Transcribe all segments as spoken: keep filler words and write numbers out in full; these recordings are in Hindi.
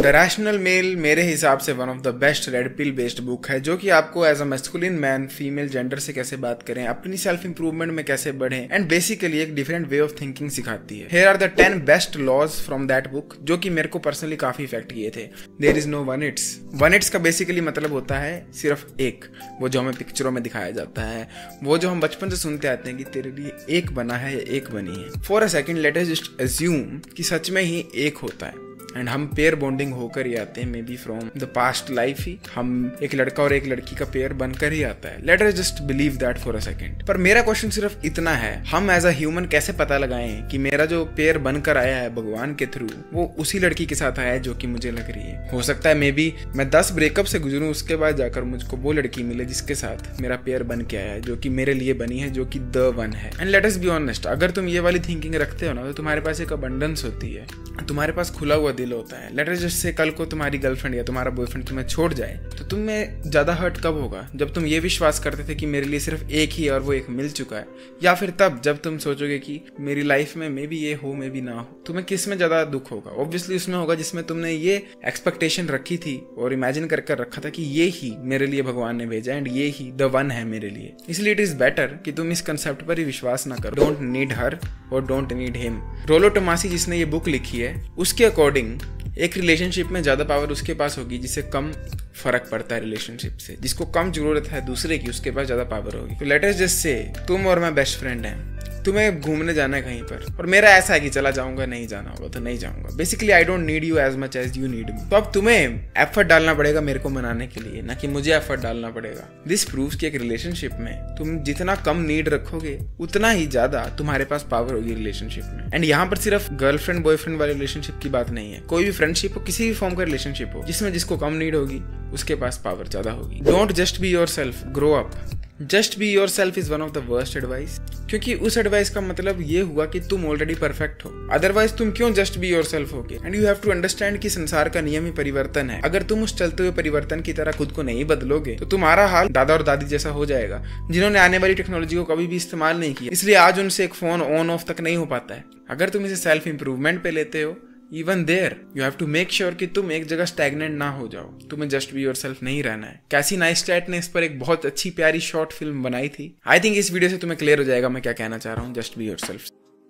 द रैशनल मेल मेरे हिसाब से one of the best red pill based book है, जो कि आपको as a masculine man female gender से कैसे बात करें, अपनी सेल्फ इंप्रूवमेंट में कैसे बढ़े एंड बेसिकली एक डिफरेंट वे ऑफ थिंकिंग सिखाती है। Here are the ten best laws from that book जो कि मेरे को पर्सनली काफी इफेक्ट किए थे। There is no oneitis. Oneitis का बेसिकली मतलब होता है सिर्फ एक, वो जो हमें पिक्चरों में दिखाया जाता है, वो जो हम बचपन से सुनते आते हैं कि तेरे लिए एक बना है या एक बनी है। For a second let us just assume कि सच में ही एक होता है एंड हम पेयर बॉन्डिंग होकर ही आते हैं, maybe from the past life ही हम एक लड़का और एक लड़की का पेयर बनकर ही आता है। Let us just believe that for a second. पर मेरा क्वेश्चन सिर्फ इतना है, हम एज अ ह्यूमन कैसे पता लगाएं कि मेरा जो पेयर बनकर आया है भगवान के थ्रू वो उसी लड़की के साथ आया है जो कि मुझे लग रही है। हो सकता है मे बी मैं दस ब्रेकअप से गुजरूं, उसके बाद जाकर मुझको वो लड़की मिले जिसके साथ मेरा पेयर बन के आया है, जो कि मेरे लिए बनी है, जो कि द वन है। And let us be honest, अगर तुम ये वाली थिंकिंग रखते हो ना तो तुम्हारे पास एक अबंडेंस होती है, तुम्हारे पास खुला हुआ दिल होता है। लेट अस जस्ट से कल को तुम्हारी गर्लफ्रेंड या तुम्हारा बॉयफ्रेंड तुम्हें छोड़ जाए तो तुम्हें ज्यादा हर्ट कब होगा? जब तुम ये विश्वास करते थे कि मेरे लिए सिर्फ एक ही है और वो एक मिल चुका है, या फिर तब जब तुम सोचोगे कि मेरी लाइफ में मे बी ये हो मे बी ना हो। तुम्हें किस में ज्यादा दुख होगा? ऑब्वियसली उसमें होगा जिसमें तुमने ये एक्सपेक्टेशन रखी थी और इमेजिन कर कर रखा था कि ये ही मेरे लिए भगवान ने भेजा एंड ये ही द वन है मेरे लिए। इसलिए इट इज बेटर कि तुम इस कंसेप्ट पर ही विश्वास ना करो। डोंट नीड हर और don't need him. Rolo Tomassi जिसने ये बुक लिखी है उसके अकॉर्डिंग एक रिलेशनशिप में ज्यादा पावर उसके पास होगी जिसे कम फर्क पड़ता है रिलेशनशिप से, जिसको कम जरूरत है दूसरे की, उसके पास ज्यादा पावर होगी। तो लेट अस जस्ट से तुम और मैं बेस्ट फ्रेंड हैं, तुम्हें घूमने जाना है कहीं पर और मेरा ऐसा है कि चला जाऊंगा, नहीं जाना होगा तो नहीं जाऊंगा। Basically I don't need you as much as you need me. तो अब तुम्हें एफर्ट डालना पड़ेगा मेरे को मनाने के लिए, ना कि मुझे एफर्ट डालना पड़ेगा। दिस प्रूव्स कि एक रिलेशनशिप में तुम जितना कम नीड रखोगे उतना ही ज्यादा तुम्हारे पास पावर होगी रिलेशनशिप में। एंड यहाँ पर सिर्फ गर्लफ्रेंड बॉयफ्रेंड वाले रिलेशनशिप की बात नहीं है, कोई भी फ्रेंडशिप हो, किसी भी फॉर्म का रिलेशनशिप हो, जिसमें जिसको कम नीड होगी उसके पास पावर ज्यादा होगी। Don't just be yourself, grow up. Just be yourself is one of the worst advice, क्योंकि उस एडवाइस का मतलब ये हुआ कि तुम ऑलरेडी परफेक्ट हो, अदरवाइज तुम क्यों जस्ट बी योर सेल्फ होगे। And you have to understand कि संसार का नियम ही परिवर्तन है। अगर तुम उस चलते हुए परिवर्तन की तरह खुद को नहीं बदलोगे तो तुम्हारा हाल दादा और दादी जैसा हो जाएगा, जिन्होंने आने वाली टेक्नोलॉजी को कभी भी इस्तेमाल नहीं किया, इसलिए आज उनसे एक फोन ऑन ऑफ तक नहीं हो पाता है। अगर तुम इसे सेल्फ इंप्रूवमेंट पे लेते हो, even there you have to make sure कि तुम एक जगह स्टैग्नेंट ना हो जाओ। तुम्हें जस्ट बी योरसेल्फ नहीं रहना है। कैसी नाइस्टैट ने इस पर एक बहुत अच्छी प्यारी शॉर्ट फिल्म बनाई थी। आई थिंक इस वीडियो से तुम्हें क्लियर हो जाएगा मैं क्या कहना चाह रहा हूँ। Just be yourself.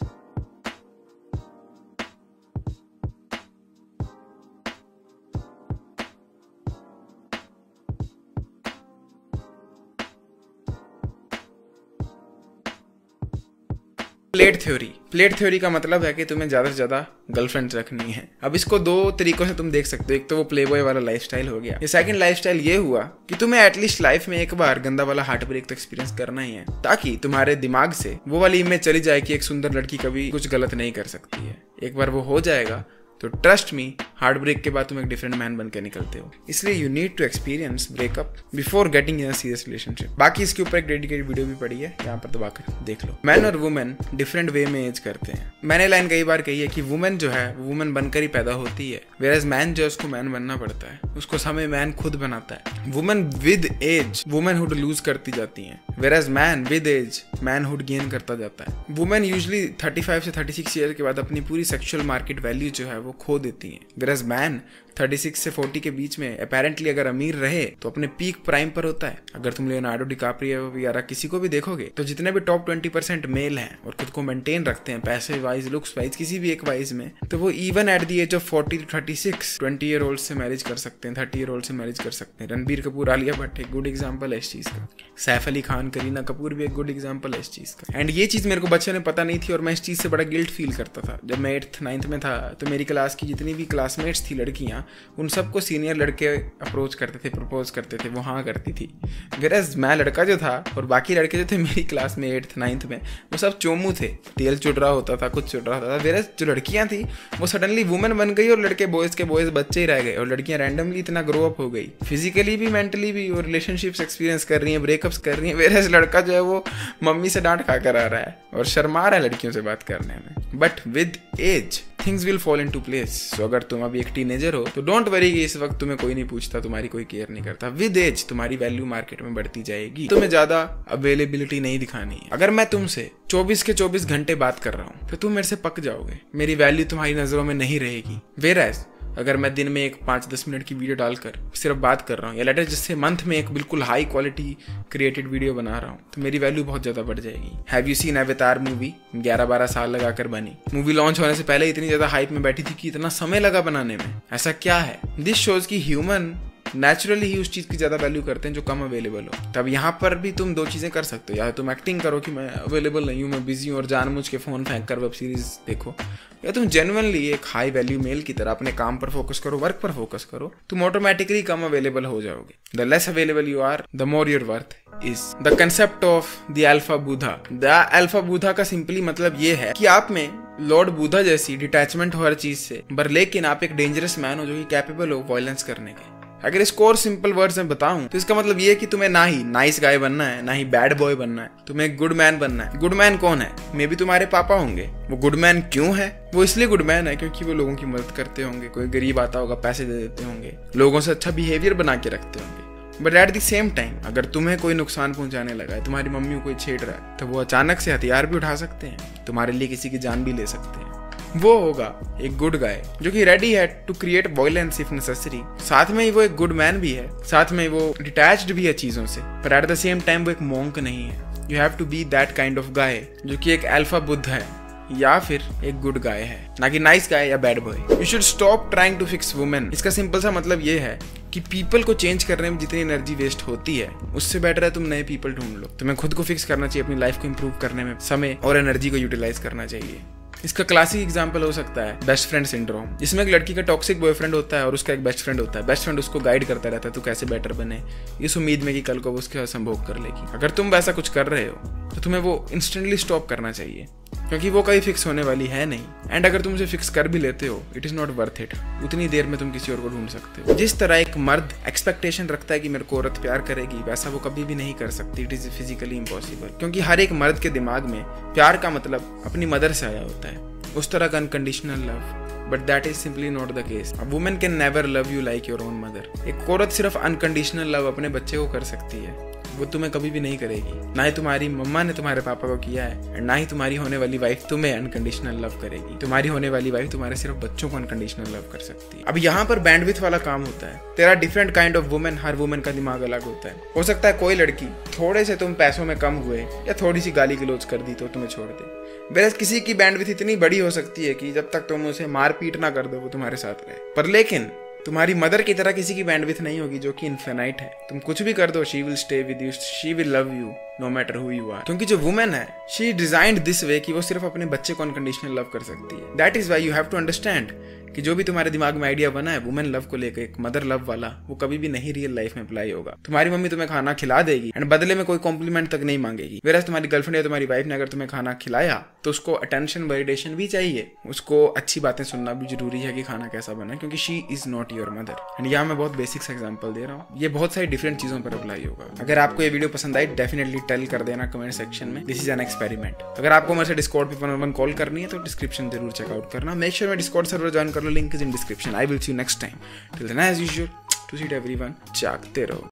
Plate theory. Plate theory का मतलब है कि तुम्हें ज्यादा से ज्यादा गर्लफ्रेंड्स रखनी है। अब इसको दो तरीकों से तुम देख सकते हो। एक तो वो प्ले बॉय वाला लाइफस्टाइल हो गया। ये सेकंड लाइफस्टाइल ये हुआ कि तुम्हें एटलीस्ट लाइफ में एक बार गंदा वाला हार्ट ब्रेक तो एक्सपीरियंस करना ही है, ताकि तुम्हारे दिमाग से वो वाली इमेज चली जाए कि एक सुंदर लड़की कभी कुछ गलत नहीं कर सकती है। एक बार वो हो जाएगा तो ट्रस्ट मी, हार्ट ब्रेक के बाद तुम एक डिफरेंट मैन बन के निकलते हो। इसलिए you need to experience breakup before getting in a serious relationship. बाकी इसके ऊपर एक डेडिकेटेड वीडियो भी पड़ी है, यहाँ पर दबाकर देख लो। मैन और वुमेन डिफरेंट वे में एज करते हैं। मैंने लाइन कई बार कही है कि वुमेन जो है वुमेन बनकर ही पैदा होती है, वेयर एज मैन जो है उसको मैन बनना पड़ता है, उसको समय मैन खुद बनाता है। Women with age womanhood lose करती जाती है, whereas man with age manhood gain करता जाता है। वुमेन यूजली थर्टी फाइव से थर्टी सिक्स ईयर के बाद अपनी पूरी सेक्सुअल मार्केट वैल्यू जो है वो खो देती है, whereas man thirty six से फोर्टी के बीच में अपेरेंटली अगर अमीर रहे तो अपने पीक प्राइम पर होता है। अगर तुम लियोनार्डो डिकाप्रियो वगैरह किसी को भी देखोगे तो जितने भी टॉप ट्वेंटी परसेंट मेल हैं और खुद को मेंटेन रखते हैं पैसे वाइज, लुक्स वाइज, किसी भी एक वाइज में, तो वो even at the age of forty to thirty six twenty year old से मैरिज कर सकते हैं, थर्टी ईयर ओल्ड से मैरिज कर सकते हैं। रणबीर कपूर, आलिया भट्ट एक गुड एग्जाम्पल है इस चीज का। सैफ अली खान, करीना कपूर भी एक गुड एग्जाम्पल है इस चीज का। एंड ये चीज मेरे को बच्चे में पता नहीं थी और मैं इस चीज से बड़ा गिल्ट फील करता था। जब मैं एट्थ नाइन्थ में था तो मेरी क्लास की जितनी भी क्लासमेट्स थी लड़कियां, उन सबको सीनियर लड़के अप्रोच करते थे, प्रपोज करते थे, वो हाँ करती थी। वेरएज मैं लड़का जो था और बाकी लड़के जो थे मेरी क्लास में एट्थ नाइन्थ में, वो सब चोमू थे, तेल चुड़ रहा होता था, कुछ चुड़ रहा होता था। वेरएज जो लड़कियां थी वो सडनली वुमेन बन गई और लड़के बॉयज के बॉयज बच्चे ही रह गए, और लड़कियां रैंडमली इतना ग्रो अप हो गई फिजिकली भी मेंटली भी, और रिलेशनशिप्स एक्सपीरियंस कर रही हैं, ब्रेकअप्स कर रही हैं। वेरएज लड़का जो है वो मम्मी से डांट खाकर आ रहा है और शर्मा रहा है लड़कियों से बात करने में। But with age things will fall into place. So अगर तुम अभी एक टीनेजर हो तो डोंट वरी कि इस वक्त तुम्हें कोई नहीं पूछता, तुम्हारी कोई केयर नहीं करता। विद एज तुम्हारी वैल्यू मार्केट में बढ़ती जाएगी, तुम्हें ज्यादा अवेलेबिलिटी नहीं दिखानी है। अगर मैं तुमसे चौबीस के चौबीस घंटे बात कर रहा हूँ तो तुम मेरे से पक जाओगे, मेरी वैल्यू तुम्हारी नजरों में नहीं रहेगी। वेरएज अगर मैं दिन में एक पाँच दस मिनट की वीडियो डालकर सिर्फ बात कर रहा हूँ, या लेटर जिससे मंथ में एक बिल्कुल हाई क्वालिटी क्रिएटेड वीडियो बना रहा हूँ, तो मेरी वैल्यू बहुत ज़्यादा बढ़ जाएगी। Have you seen Avatar movie? ग्यारह बारह साल लगाकर बनी। मूवी लॉन्च होने से पहले इतनी ज़्यादा हाइप में बैठी थी कि इतना समय लगा बनाने में। ऐसा क्या है? दिस शोज की ह्यूमन नेचुरली ही उस चीज़ की ज़्यादा वैल्यू करते हैं जो कम अवेलेबल हो। तब यहाँ पर भी तुम दो चीज़ें कर सकते हो, या तुम एक्टिंग करो कि मैं अवेलेबल नहीं हूँ, मैं बिजी हूँ, और जानबूझ के फ़ोन फेंक कर वेब सीरीज देखो, या तुम जेन्युइनली एक हाई वैल्यू मेल की तरह अपने काम पर फोकस करो, वर्क पर फोकस करो, तुम ऑटोमेटिकली कम अवेलेबल हो जाओगे। The less available you are, the more your worth is. The concept of the alpha Buddha. The alpha Buddha का सिंपली मतलब ये है कि आप में लॉर्ड बुधा जैसी डिटैचमेंट हो हर चीज से, पर लेकिन आप एक डेंजरस मैन हो जो कि कैपेबल हो वायलेंस करने के। अगर इसको और सिंपल वर्ड्स में बताऊं तो इसका मतलब ये है कि तुम्हें ना ही नाइस गाय बनना है, ना ही बैड बॉय बनना है, तुम्हें एक गुड मैन बनना है। गुड मैन कौन है? मे बी तुम्हारे पापा होंगे। वो गुड मैन क्यों है? वो इसलिए गुड मैन है क्योंकि वो लोगों की मदद करते होंगे, कोई गरीब आता होगा पैसे दे देते होंगे, लोगों से अच्छा बिहेवियर बना के रखते होंगे। But at the same time अगर तुम्हें कोई नुकसान पहुंचाने लगा है, तुम्हारी मम्मी को कोई छेड़ रहा है, तो वो अचानक से हथियार भी उठा सकते हैं, तुम्हारे लिए किसी की जान भी ले सकते हैं। वो होगा एक गुड गाय जो कि रेडी है to create violence if necessary. साथ में ही वो एक गुड मैन भी है, साथ में वो डिटैच्ड भी है चीजों से, पर एट द सेम टाइम वो एक मॉन्क नहीं है। You have to be that kind of guy जो कि एक अल्फा बुद्ध है या फिर एक गुड गाय है, ना कि नाइस गाय या bad boy. You should stop trying to fix women. इसका सिंपल सा मतलब ये है कि पीपल को चेंज करने में जितनी एनर्जी वेस्ट होती है, उससे बेटर है तुम नए पीपल ढूंढ लो। तुम्हें खुद को फिक्स करना चाहिए, अपनी लाइफ को इंप्रूव करने में समय और एनर्जी को यूटिलाइज करना चाहिए। इसका क्लासिक एग्जांपल हो सकता है बेस्ट फ्रेंड सिंड्रोम, जिसमें एक लड़की का टॉक्सिक बॉयफ्रेंड होता है और उसका एक बेस्ट फ्रेंड होता है। बेस्ट फ्रेंड उसको गाइड करता रहता है तू कैसे बेटर बने, इस उम्मीद में कि कल को वो उसके संभोग कर लेगी। अगर तुम वैसा कुछ कर रहे हो तो तुम्हें वो इंस्टेंटली स्टॉप करना चाहिए, क्योंकि वो कभी फिक्स होने वाली है नहीं। एंड अगर तुम उसे फिक्स कर भी लेते हो, it is not worth it. उतनी देर में तुम किसी और को ढूंढ सकते हो। जिस तरह एक मर्द एक्सपेक्टेशन रखता है कि मेरे को औरत प्यार करेगी, वैसा वो कभी भी नहीं कर सकती। इट इज फिजिकली इम्पॉसिबल, क्योंकि हर एक मर्द के दिमाग में प्यार का मतलब अपनी मदर से आया होता है, उस तरह का unconditional love. But that is simply not the case. A woman can never love you like your own mother. एक औरत सिर्फ अनकंडीशनल लव अपने बच्चे को कर सकती है, वो तुम्हें कभी भी नहीं करेगी। ना ही तुम्हारी मम्मा ने तुम्हारे पापा को किया है, और ना ही तुम्हारी होने वाली वाइफ तुम्हें अनकंडीशनल लव करेगी। तुम्हारी होने वाली वाइफ तुम्हारे सिर्फ बच्चों को अनकंडीशनल लव कर सकती है। अब यहाँ पर बैंडविड्थ वाला काम होता है। तेरा डिफरेंट काइंड ऑफ वुमेन, हर वुमेन का दिमाग अलग होता है। हो सकता है कोई लड़की थोड़े से तुम पैसों में कम हुए या थोड़ी सी गाली गलौज कर दी तो तुम्हें छोड़ दे। वैसे किसी की बैंडविड्थ इतनी बड़ी हो सकती है कि जब तक तुम उसे मार पीट ना कर दो वो तुम्हारे साथ रहे। पर लेकिन तुम्हारी मदर की तरह किसी की बैंडविड्थ नहीं होगी जो कि इनफिनाइट है। तुम कुछ भी कर दो, she will stay with you, she will love you no matter who you are. क्योंकि जो वुमेन है, शी डिजाइन्ड दिस वे कि वो सिर्फ अपने बच्चे को अनकंडीशनल लव कर सकती है। That is why you have to understand कि जो भी तुम्हारे दिमाग में आइडिया बना है वुमेन लव को लेकर, एक मदर लव वाला, वो कभी भी नहीं रियल लाइफ में अप्लाई होगा। तुम्हारी मम्मी तुम्हें खाना खिला देगी एंड बदले में कोई कॉम्प्लीमेंट तक नहीं मांगेगी। वेराज तुम्हारी गर्लफ्रेंड या तुम्हारी वाइफ ने अगर तुम्हें खाना खिलाया तो उसको अटेंशन वैलिडेशन भी चाहिए, उसको अच्छी बातें सुनना भी जरूरी है कि खाना कैसा बना, क्योंकि she is not your mother. And यहाँ मैं बहुत बेसिक्स एग्जांपल दे रहा हूँ, ये बहुत सारी डिफरेंट चीजों पर अप्लाई होगा। अगर आपको ये वीडियो पसंद आई डेफिनेटली टेल कर देना कमेंट सेक्शन में, दिस इज एन एक्सपेरिमेंट। अगर आपको मेरे से डिस्कॉर्ड पे वन ऑन वन कॉल करनी है तो डिस्क्रिप्शन जरूर चेकआउट करना। मेक श्योर मैं डिस्कॉर्ड सर्वर ज्वाइन कर लो, link is in description. I will see you next time. Till then, as usual, to see everyone, जागते रहो।